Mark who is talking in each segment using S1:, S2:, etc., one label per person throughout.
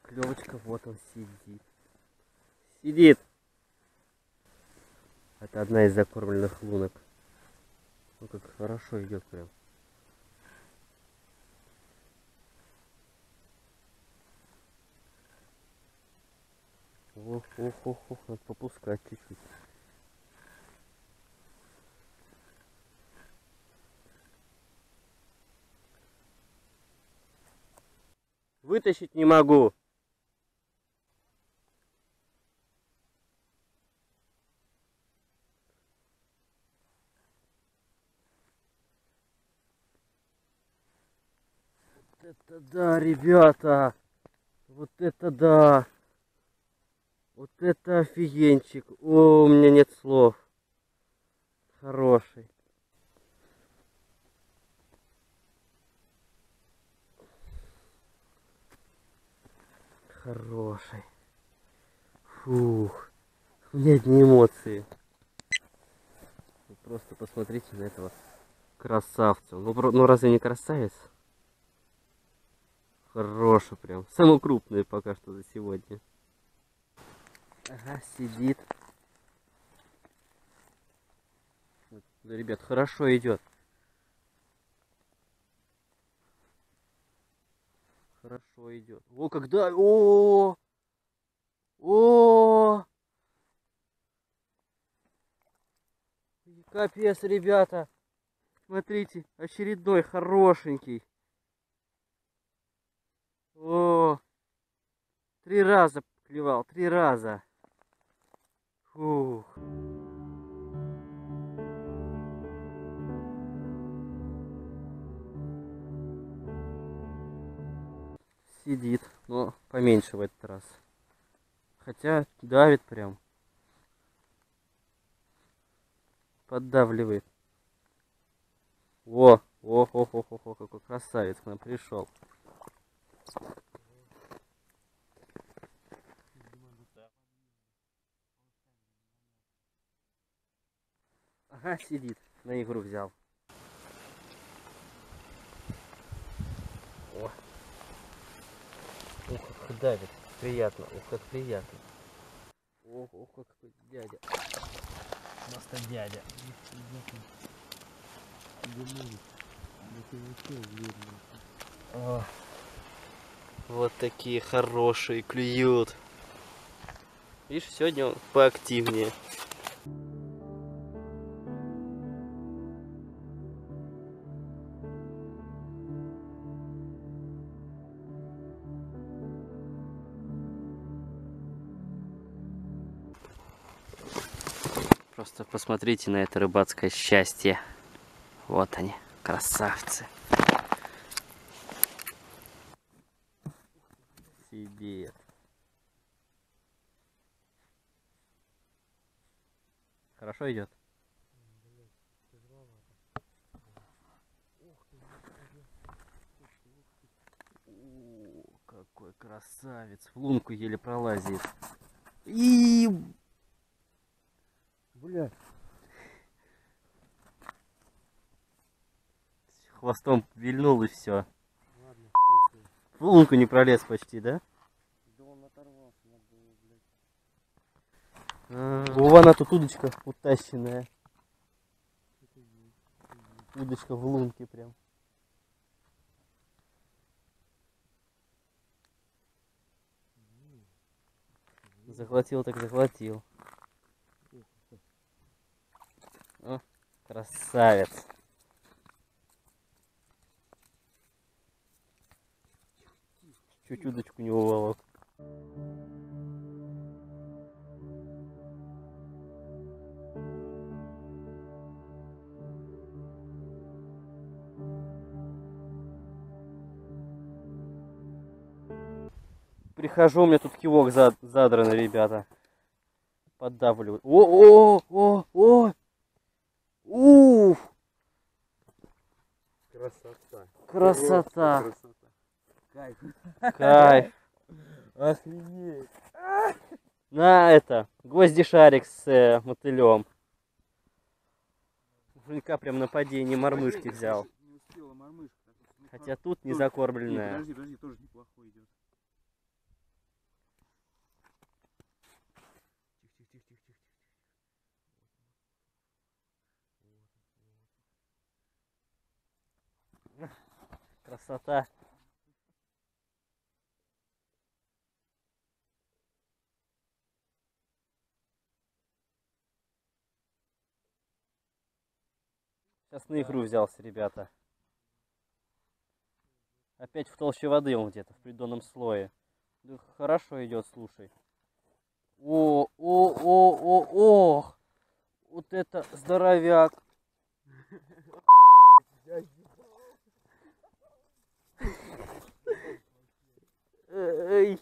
S1: Поклевочка, вот он сидит. Сидит. Это одна из закормленных лунок. Ну как хорошо идет прям. Ох, ох, ох, ох, надо попускать чуть-чуть. Вытащить не могу. Вот это да, ребята. Вот это да. Вот это офигенчик. О, у меня нет слов. Хороший. Хороший. Фух. У меня одни эмоции. Вы просто посмотрите на этого красавца. Ну разве не красавец? Хороший прям. Самый крупный пока что за сегодня. Ага, сидит. Да, ребят, хорошо идет. Хорошо идет. О, когда... О! О! Капец, ребята. Смотрите, очередной хорошенький. О! 3 раза клевал, 3 раза. Фух. Сидит, но поменьше в этот раз. Хотя давит прям. Поддавливает. О, ох, ох, ох, ох, ох, какой красавец к нам пришел. Ага, сидит, на игру взял. О. Ох, как давит, приятно, ох, как приятно. Ох, ох, какой дядя. Просто дядя. О, вот такие хорошие клюют. Видишь, сегодня он поактивнее. Просто посмотрите на это рыбацкое счастье. Вот они, красавцы. Сидит. Хорошо идет? О, какой красавец. В лунку еле пролазит. И... Бля. Хвостом вильнул и все. Ладно, в лунку не пролез почти, да? Да он оторвался, надо было, блядь. Вон тут удочка утащенная. Удочка в лунке прям. Захватил так захватил. О, красавец. Чуть удочку не уволок. Прихожу, у меня тут кивок задранный, ребята. Поддавливаю. О! Уф! Красота. Красота. Красота. Кайф. Кайф. Охренеть. На это, гвозди-шарик с мотылем. Жулька прям на падении мормышки взял. Не успела мормышка. Хотя тут не закормленная.
S2: Подожди, тоже неплохой идет.
S1: Красота. Сейчас на игру взялся, ребята. Опять в толще воды он где-то, в придонном слое. Да хорошо идет, слушай. Ох! Вот это здоровяк. Эй.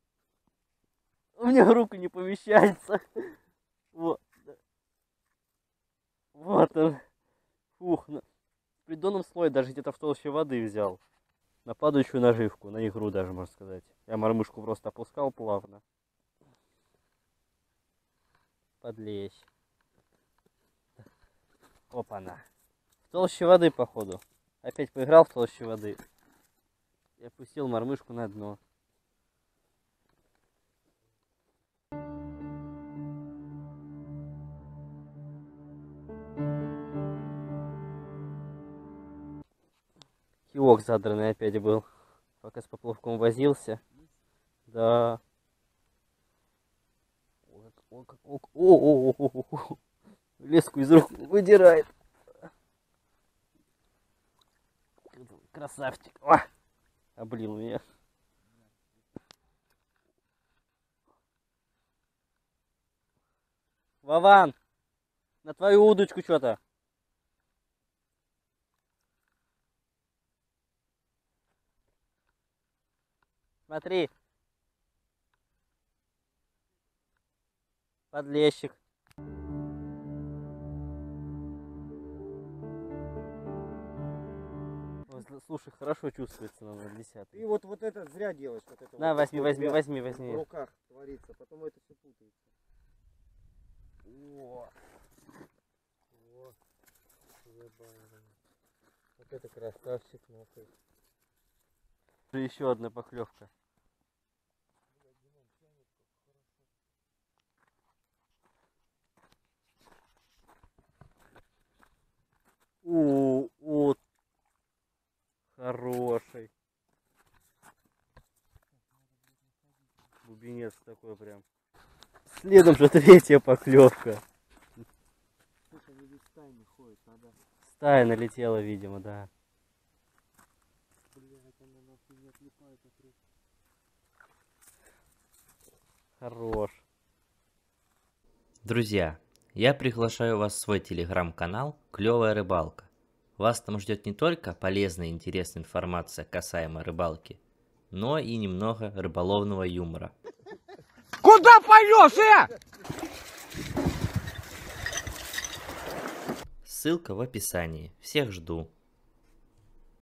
S1: У меня рука не помещается. Вот. Вот он. Фух. В придонном слое даже где-то в толще воды взял. На падающую наживку, на игру даже, можно сказать. Я мормышку просто опускал плавно. Под лещ. Опа-на. В толще воды, походу. Опять поиграл в толще воды. И опустил мормышку на дно. Кивок задранный опять был. Пока с поплавком возился. Да. О, леску из рук выдирает. Красавчик. О, облил меня. Вован, на твою удочку что-то. Смотри. Подлещик. Слушай, хорошо чувствуется на 0,10.
S2: И вот это зря делаешь. Вот это
S1: На,
S2: вот
S1: возьми.
S2: в руках творится, потом это все путается.
S1: О. Вот это красавчик, нахуй. Еще одна поклевка. О, хороший. Глубинец такой прям. Следом же третья поклевка.
S2: Это ведь стайный ходит, надо.
S1: Стая налетела, видимо, да.
S2: Блядь, она нахуй не отлипает от рук.
S1: Хорош.
S3: Друзья, я приглашаю вас в свой телеграм-канал «Клевая рыбалка». Вас там ждет не только полезная и интересная информация касаемо рыбалки, но и немного рыболовного юмора.
S2: Куда поешь,
S3: Ссылка в описании. Всех жду.